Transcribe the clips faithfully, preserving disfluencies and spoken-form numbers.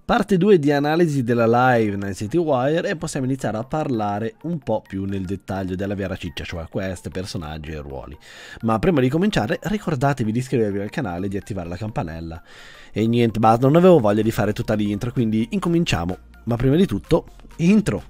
Parte due di analisi della live Night City Wire e possiamo iniziare a parlare un po' più nel dettaglio della vera ciccia, cioè quest, personaggi e ruoli. Ma prima di cominciare ricordatevi di iscrivervi al canale e di attivare la campanella. E niente, basta, non avevo voglia di fare tutta l'intro, quindi incominciamo. Ma prima di tutto, intro!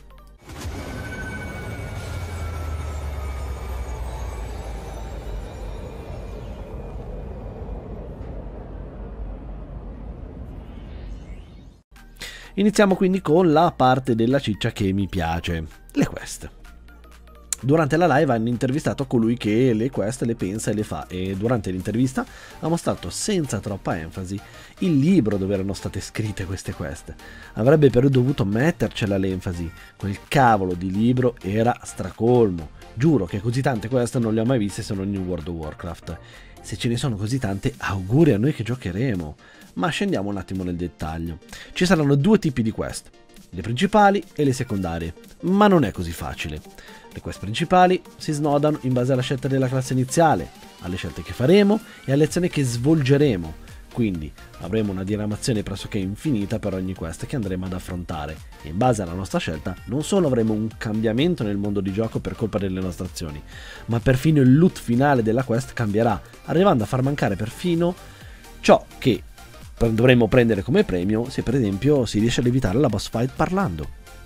Iniziamo quindi con la parte della ciccia che mi piace, le quest. Durante la live hanno intervistato colui che le quest le pensa e le fa, e durante l'intervista ha mostrato senza troppa enfasi il libro dove erano state scritte queste quest. Avrebbe però dovuto mettercela l'enfasi, quel cavolo di libro era stracolmo. Giuro che così tante quest non le ho mai viste se non in World of Warcraft. Se ce ne sono così tante, auguri a noi che giocheremo. Ma scendiamo un attimo nel dettaglio. Ci saranno due tipi di quest, le principali e le secondarie, ma non è così facile. Le quest principali si snodano in base alla scelta della classe iniziale, alle scelte che faremo e alle azioni che svolgeremo. Quindi avremo una diramazione pressoché infinita per ogni quest che andremo ad affrontare e in base alla nostra scelta non solo avremo un cambiamento nel mondo di gioco per colpa delle nostre azioni, ma perfino il loot finale della quest cambierà, arrivando a far mancare perfino ciò che dovremmo prendere come premio se per esempio si riesce ad evitare la boss fight parlando.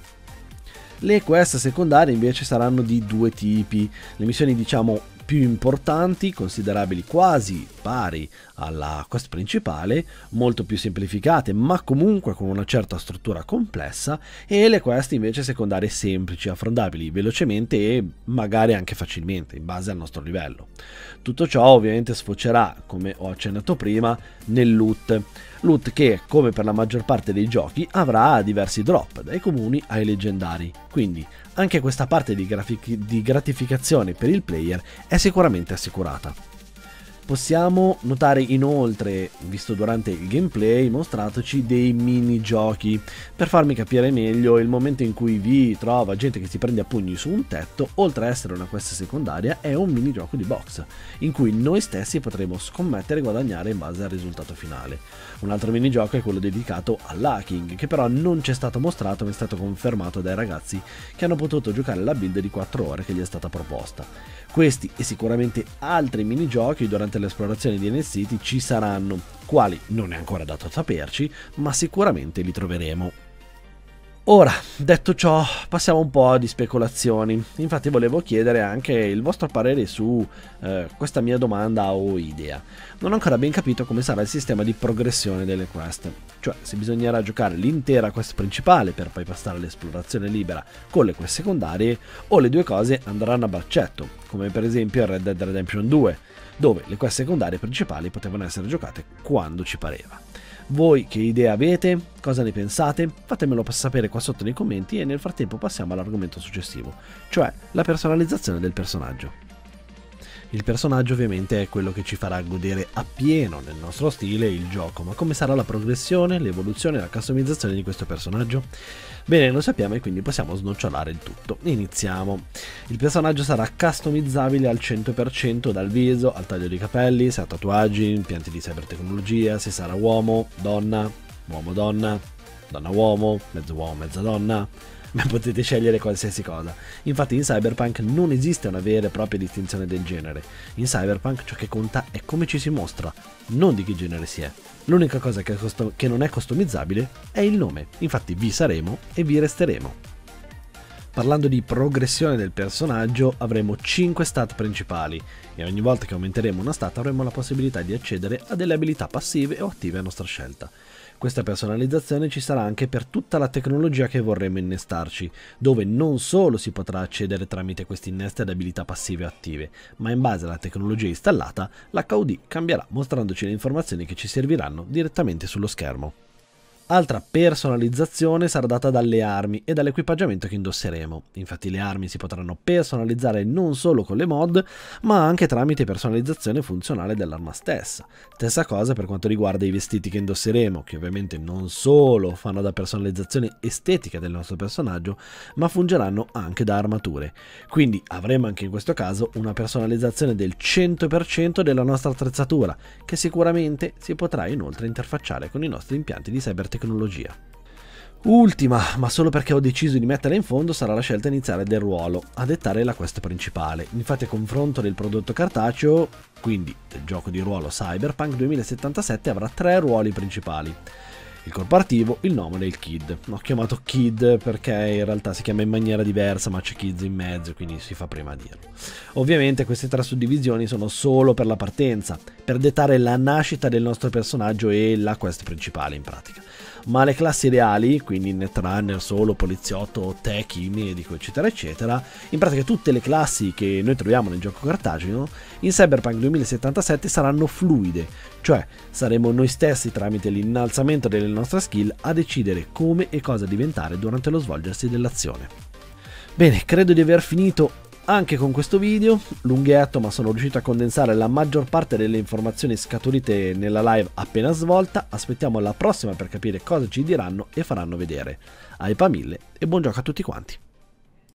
Le quest secondarie invece saranno di due tipi, le missioni diciamo più importanti, considerabili quasi pari alla quest principale, molto più semplificate ma comunque con una certa struttura complessa, e le quest invece secondarie semplici, affrontabili velocemente e magari anche facilmente in base al nostro livello. Tutto ciò ovviamente sfocerà, come ho accennato prima, nel loot. Loot che, come per la maggior parte dei giochi, avrà diversi drop, dai comuni ai leggendari. Quindi anche questa parte di, di gratificazione per il player è sicuramente assicurata. Possiamo notare inoltre, visto durante il gameplay, mostratoci dei minigiochi. Per farmi capire meglio, il momento in cui vi trova gente che si prende a pugni su un tetto, oltre a essere una quest secondaria, è un minigioco di box, in cui noi stessi potremo scommettere e guadagnare in base al risultato finale. Un altro minigioco è quello dedicato all'hacking, che però non ci è stato mostrato ma è stato confermato dai ragazzi che hanno potuto giocare la build di quattro ore che gli è stata proposta. Questi e sicuramente altri minigiochi durante l'esplorazione di Night City ci saranno, quali non è ancora dato saperci, ma sicuramente li troveremo. Ora, detto ciò, passiamo un po' di speculazioni. Infatti volevo chiedere anche il vostro parere su eh, questa mia domanda o idea. Non ho ancora ben capito come sarà il sistema di progressione delle quest, cioè se bisognerà giocare l'intera quest principale per poi passare all'esplorazione libera con le quest secondarie, o le due cose andranno a braccetto, come per esempio in Red Dead Redemption due, dove le quest secondarie principali potevano essere giocate quando ci pareva. Voi che idea avete? Cosa ne pensate? Fatemelo sapere qua sotto nei commenti e nel frattempo passiamo all'argomento successivo, cioè la personalizzazione del personaggio. Il personaggio ovviamente è quello che ci farà godere appieno nel nostro stile il gioco, ma come sarà la progressione, l'evoluzione e la customizzazione di questo personaggio? Bene, lo sappiamo e quindi possiamo snocciolare il tutto. Iniziamo. Il personaggio sarà customizzabile al cento per cento dal viso, al taglio di capelli, se ha tatuaggi, impianti di cybertecnologia, se sarà uomo, donna, uomo-donna, donna-uomo, mezzo-uomo, mezza-donna. Ma potete scegliere qualsiasi cosa. Infatti in Cyberpunk non esiste una vera e propria distinzione del genere. In Cyberpunk ciò che conta è come ci si mostra, non di che genere si è. L'unica cosa che, è che non è customizzabile è il nome, infatti vi saremo e vi resteremo. Parlando di progressione del personaggio, avremo cinque stat principali e ogni volta che aumenteremo una stat avremo la possibilità di accedere a delle abilità passive o attive a nostra scelta. Questa personalizzazione ci sarà anche per tutta la tecnologia che vorremmo innestarci, dove non solo si potrà accedere tramite questi innesti ad abilità passive o attive, ma in base alla tecnologia installata, l'H U D cambierà mostrandoci le informazioni che ci serviranno direttamente sullo schermo. Altra personalizzazione sarà data dalle armi e dall'equipaggiamento che indosseremo. Infatti le armi si potranno personalizzare non solo con le mod, ma anche tramite personalizzazione funzionale dell'arma stessa. Stessa cosa per quanto riguarda i vestiti che indosseremo, che ovviamente non solo fanno da personalizzazione estetica del nostro personaggio, ma fungeranno anche da armature. Quindi avremo anche in questo caso una personalizzazione del cento per cento della nostra attrezzatura, che sicuramente si potrà inoltre interfacciare con i nostri impianti di cybertecnologia tecnologia. Ultima, ma solo perché ho deciso di metterla in fondo, sarà la scelta iniziale del ruolo, a dettare la quest principale. Infatti a confronto del prodotto cartaceo, quindi del gioco di ruolo Cyberpunk duemilasettantasette, avrà tre ruoli principali. Il corporativo, il nomade e il kid. L'ho chiamato kid perché in realtà si chiama in maniera diversa, ma c'è kids in mezzo, quindi si fa prima a dirlo. Ovviamente queste tre suddivisioni sono solo per la partenza, per dettare la nascita del nostro personaggio e la quest principale in pratica. Ma le classi reali, quindi netrunner, solo, poliziotto, techie, medico, eccetera eccetera, in pratica tutte le classi che noi troviamo nel gioco cartaceo, in Cyberpunk duemilasettantasette saranno fluide, cioè saremo noi stessi tramite l'innalzamento delle nostre skill a decidere come e cosa diventare durante lo svolgersi dell'azione. Bene, credo di aver finito anche con questo video, lunghetto, ma sono riuscito a condensare la maggior parte delle informazioni scaturite nella live appena svolta. Aspettiamo la prossima per capire cosa ci diranno e faranno vedere. Hype a mille e buon gioco a tutti quanti.